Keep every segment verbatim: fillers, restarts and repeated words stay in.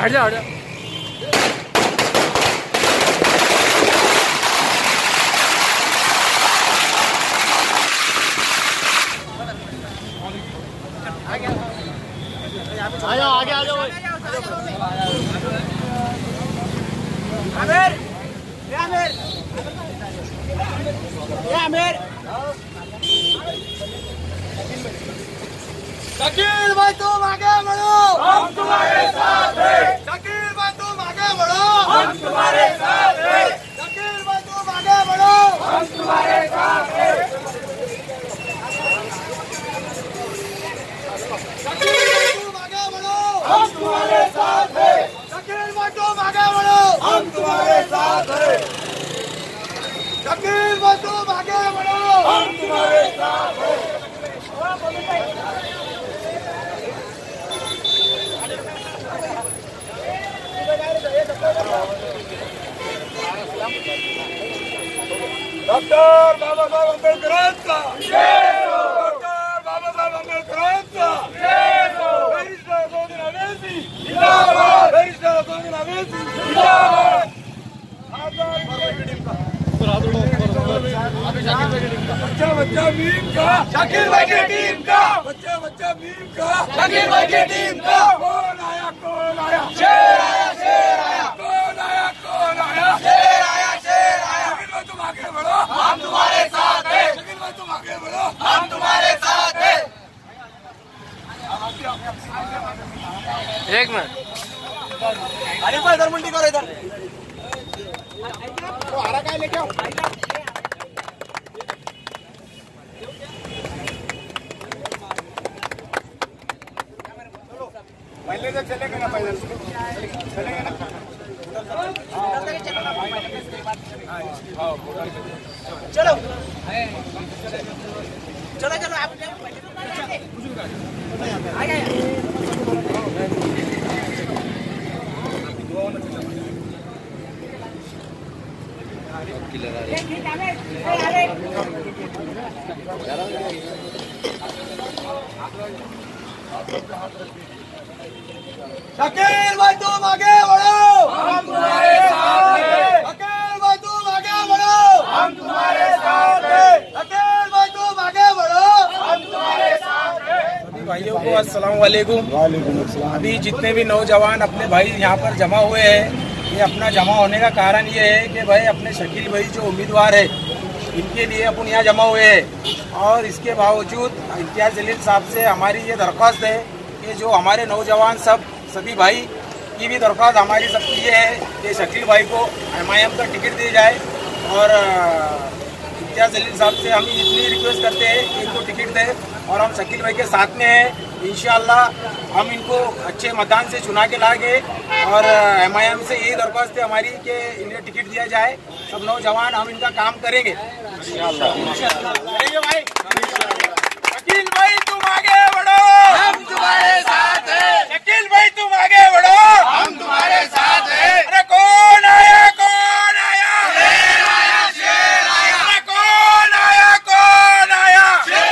हट जा हट जा। आ जाओ आगे आ जाओ। आमिर, ये आमिर, ये आमिर। शकील भाई तुम आगे बढ़ो, हम तुम्हारे साथ हैं। शकील भाई तुम आगे बढ़ो, हम तुम्हारे साथ हैं। शकील भाई तुम आगे बढ़ो, हम तुम्हारे साथ हैं। शकील तुम आगे बढ़ो, हम तुम्हारे साथ हैं। शकील भाई तुम आगे बढ़ो, हम तुम्हारे साथ हैं। शकील भाई तुम आगे बढ़ो, हम तुम्हारे साथ हैं। डॉक्टर बाबा साहब अम्बेडकर का डॉक्टर बाबा साहब अम्बेडकर का बैरिस्टर गोविंद अवेसी जिंदाबाद, बैरिस्टर गोविंद अवेसी जिंदाबाद। बच्चा बच्चा मीम का शकील भाई की टीम का, बच्चा बच्चा मीम का शकील भाई की टीम का। कौन आया कौन आया, शेर आया शेर आया, कौन आया कौन आया, शेर आया शेर आया। शकील भाई तुम आगे बढ़ो, हम तुम्हारे साथ हैं। शकील भाई तुम आगे बढ़ो, हम तुम्हारे साथ हैं। एक मिनट अरे पर इधर मुंडी करो, इधर तो हरा काय लेके आओ। पहले से चलेगा ना, पहले चलेगा ना, चलो चलो चलो आप शकील भाई तुम आगे बढ़ो, हम तुम्हारे साथ हैं। शकील भाई तुम आगे बढ़ो, हम तुम्हारे साथ हैं। शकील भाई तुम आगे बढ़ो, हम तुम्हारे साथ हैं। सभी भाइयों को अस्सलाम वालेकुम। अभी जितने भी नौजवान अपने भाई यहाँ पर जमा हुए हैं, ये अपना जमा होने का कारण ये है कि भाई अपने शकील भाई जो उम्मीदवार है इनके लिए अपन यहाँ जमा हुए हैं। और इसके बावजूद इम्तियाज़ जलील साहब से हमारी ये दरख्वास्त है कि जो हमारे नौजवान सब सभी भाई की भी दरख्वास्त हमारी सबकी ये है कि शकील भाई को एम आई एम का टिकट दी जाए। और इम्तियाज़ जलील साहब से हम इतनी रिक्वेस्ट करते हैं कि इनको टिकट दें और हम शकील भाई के साथ में हैं। इंशाअल्लाह हम इनको अच्छे मतदान से चुना के लाएंगे। और एम आई एम से यही दरख्वास्त है हमारी कि इन्हें टिकट दिया जाए। सब नौजवान हम इनका काम करेंगे करेंगे भाई। शकील भाई तुम आगे बढ़ो, हम तुम्हारे साथ हैं। शकील भाई तुम आगे बढ़ो, हम तुम्हारे साथ हैं। अरे कौन आया कौन आया, शेर आया शेर आया, अरे कौन आया कौन आया।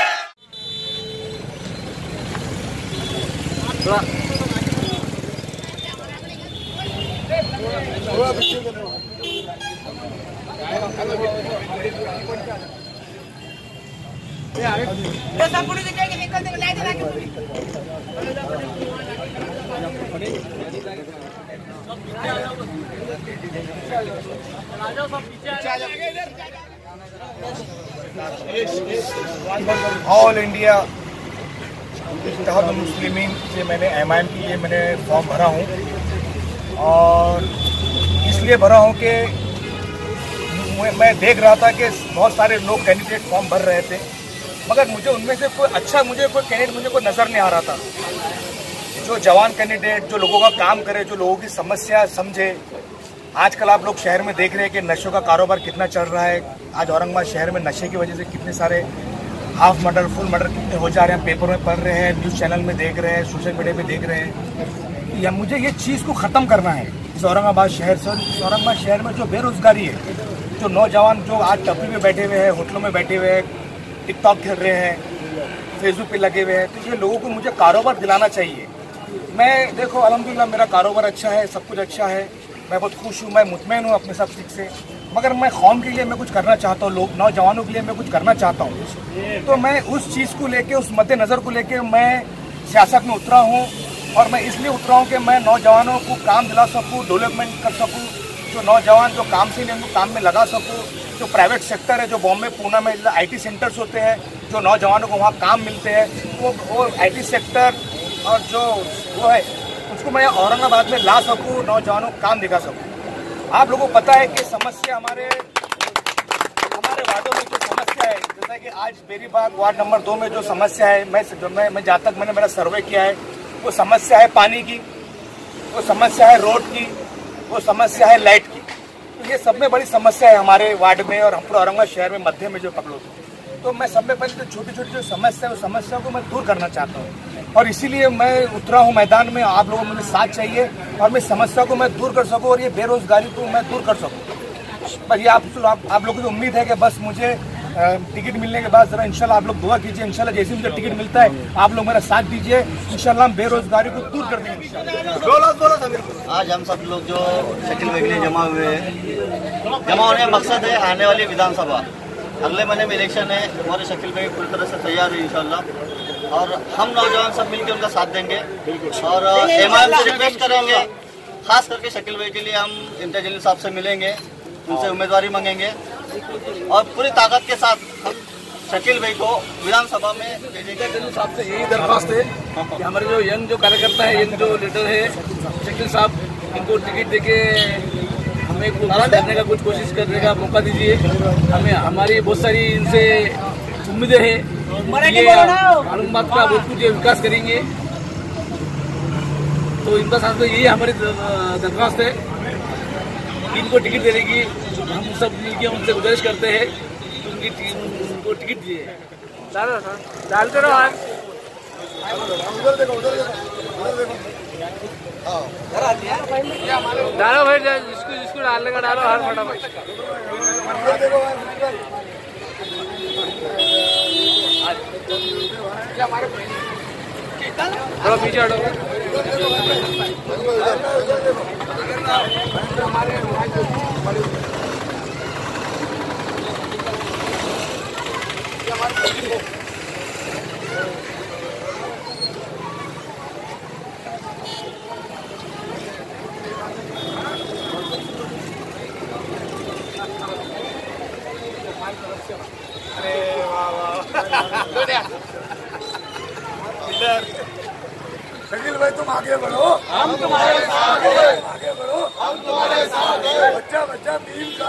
सब पुलिस के निकलते लाइट लगा के ऑल इंडिया इत्तेहाद मुस्लिमीन से मैंने एम आई एम के लिए मैंने फॉर्म भरा हूँ। और इसलिए भरा हूँ कि मैं देख रहा था कि बहुत सारे लोग कैंडिडेट फॉर्म भर रहे थे, मगर मुझे उनमें से कोई अच्छा मुझे कोई कैंडिडेट मुझे कोई नज़र नहीं आ रहा था जो जवान कैंडिडेट, जो लोगों का काम करे, जो लोगों की समस्या समझे। आजकल आप लोग शहर में देख रहे हैं कि नशों का कारोबार कितना चल रहा है। आज औरंगाबाद शहर में नशे की वजह से कितने सारे हाफ मर्डर, फुल मर्डर कितने हो जा रहे हैं, पेपर में पढ़ रहे हैं, न्यूज़ चैनल में देख रहे हैं, सोशल मीडिया पे देख रहे हैं। या मुझे ये चीज़ को ख़त्म करना है इस औरंगाबाद शहर से। इस औरंगाबाद शहर में जो बेरोजगारी है, जो नौजवान जो आज टपरी में बैठे हुए हैं, होटलों में बैठे हुए हैं, टिकटॉक खेल रहे हैं, फेसबुक पे लगे हुए हैं, तो ये लोगों को मुझे कारोबार दिलाना चाहिए। मैं देखो अल्हम्दुलिल्लाह मेरा कारोबार अच्छा है, सब कुछ अच्छा है, मैं बहुत खुश हूँ, मैं मुतमईन हूँ अपने सब चीज़ से। मगर मैं कौम के लिए मैं कुछ करना चाहता हूँ, लोग नौजवानों के लिए मैं कुछ करना चाहता हूँ। तो मैं उस चीज़ को लेके, उस मद्देनज़र को लेके मैं सियासत में उतरा हूँ। और मैं इसलिए उतरा हूँ कि मैं नौजवानों को काम दिला सकूँ, डेवलपमेंट कर सकूँ, जो नौजवान जो काम से नहीं उनको काम में लगा सकूँ। जो प्राइवेट सेक्टर है, जो बॉम्बे पूना में आईटी सेंटर्स होते हैं, जो नौजवानों को वहाँ काम मिलते हैं, वो वो आईटी सेक्टर और जो वो है उसको मैं औरंगाबाद में ला सकूँ, नौजवानों को काम दिखा सकूँ। आप लोगों को पता है कि समस्या हमारे हमारे वार्डों में जो समस्या है, जैसा कि आज बेरीबाग वार्ड नंबर दो में जो समस्या है, मैं जो मैं, मैं जहाँ तक मैंने मेरा सर्वे किया है, वो समस्या है पानी की, वो समस्या है रोड की, वो समस्या है लाइट की। तो ये सब में बड़ी समस्या है हमारे वार्ड में और हम पूरा औरंगाबाद शहर में मध्य में जो पकड़ो। तो मैं सब में पहले जो छोटी छोटी जो समस्या है, उस समस्या को मैं दूर करना चाहता हूँ और इसीलिए मैं उतरा हूँ मैदान में। आप लोगों को मेरे साथ चाहिए और मैं समस्या को मैं दूर कर सकूँ और ये बेरोजगारी को मैं दूर कर सकूँ। बस ये आप आप, आप लोगों की उम्मीद है कि बस मुझे टिकट मिलने के बाद जरा इंशाल्लाह आप लोग दुआ कीजिए, इंशाल्लाह जैसे मुझे टिकट मिलता है आप लोग मेरा साथ दीजिए, इंशाल्लाह हम बेरोजगारी को दूर कर देंगे। आज हम सब लोग जो शकील भाई के लिए जमा हुए हैं, जमा होने का मकसद है आने वाली विधानसभा, अगले महीने में इलेक्शन है। हमारे शकील भाई पूरी तरह से तैयार है इंशाल्लाह और हम नौजवान सब मिलकर उनका साथ देंगे और एम आई एम से रिक्वेस्ट करेंगे, खास करके शकील भाई के लिए हम इम्तियाज जलील साहब से मिलेंगे, उनसे उम्मीदवारी मांगेंगे और पूरी ताकत के साथ हम शकील भाई को विधानसभा में भेजेंगे। जलील साहब से यही दरख्वास्त है कि हमारे जो यंग जो कार्यकर्ता है, यंग जो लीडर है शकील साहब, इनको टिकट देके हमें कुछ करने का कुछ कोशिश करने का मौका दीजिए। हमें हमारी बहुत सारी इनसे उम्मीदें हैं, औरंगाबाद का बहुत कुछ विकास करेंगे। तो इनका साथ तो यही हमारी दरख्वास्त है, इनको टिकट देने की हम सब मिलकर उनसे गुजारिश करते हैं कि उनकी उनको टिकट दिए। डालो ना, डालते रहो आप। डालो भाई, जिसको जिसको डालने का डालो, हर फटाफट। थोड़ा पीछे हटो। अरे वाह वाह, शकील भाई तुम आगे बढ़ो, हम तुम्हारे साथ हैं, आगे बढ़ो, हम तुम्हारे साथ हैं। बच्चा बच्चा भीम का,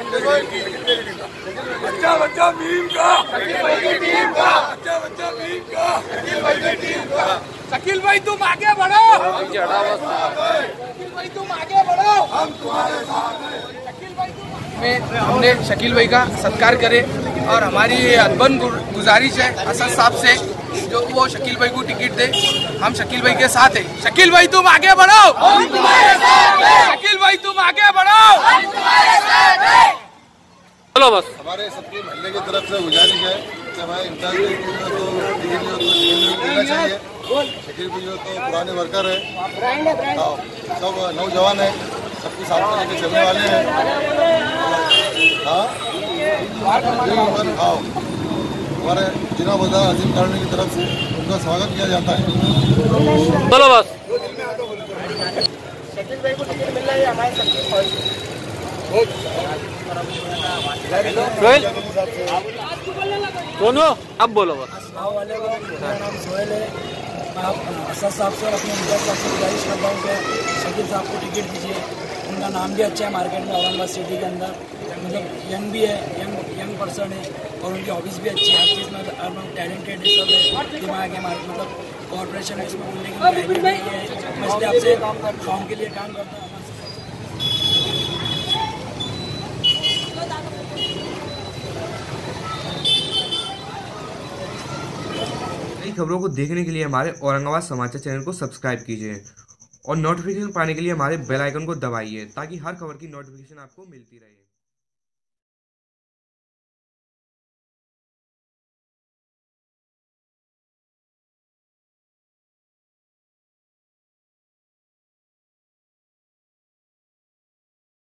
बच्चा बच्चा भीम का, शकील भाई की टीम का, बच्चा बच्चा भीम का, शकील भाई की टीम का। शकील भाई तुम आगे बढ़ो, शकील भाई तुम आगे बढ़ो, हम तुम्हारे साथ हैं। शकील भाई में हमने शकील भाई का सत्कार करे और हमारी अदबन गुजारिश है असद साहब से जो वो शकील भाई को टिकट दे। हम शकील भाई के साथ हैं। शकील भाई तुम आगे बढ़ो, हम तुम्हारे साथ हैं। शकील भाई तुम आगे बढ़ो, हम तुम्हारे साथ हैं। चलो बस हमारे सबके महल्ले की तरफ से गुजारिश है कि भाई इम्तियाज तो देना चाहिए। शकील भाई जो तो पुराने वर्कर है, सब नौजवान है, सबकी साथ में लेके चलने वाले हैं। हाँ हाँ हमारे जिला बाजार अजीम कॉलोनी की तरफ से उनका स्वागत किया जाता है। चलो बस शकील भाई को टिकट मिल रहा है हमारे सबकी ख्वाहिश दोनों अब बोलो बस। मेरा नाम सोहेल है। मैं असद साहब से और अपने इम्तियाज साहब से गुजारिश करता हूँ कि शकील साहब को टिकट दीजिए। उनका नाम भी अच्छा है मार्केट में, औरंगाबाद सिटी के अंदर, मतलब यंग भी है, यंग यंग पर्सन है और उनकी हॉबीज़ भी अच्छी है, हर चीज़ में टैलेंटेड है, सब है, दिमाग है, मतलब कॉर्पोरेशन में इसमें बोलने के लिए है। मैं इसलिए आपसे गाँव के लिए काम करता हूँ। नई खबरों को देखने के लिए हमारे औरंगाबाद समाचार चैनल को सब्सक्राइब कीजिए और नोटिफिकेशन पाने के लिए हमारे बेल आइकन को दबाइए ताकि हर खबर की नोटिफिकेशन आपको मिलती रहे।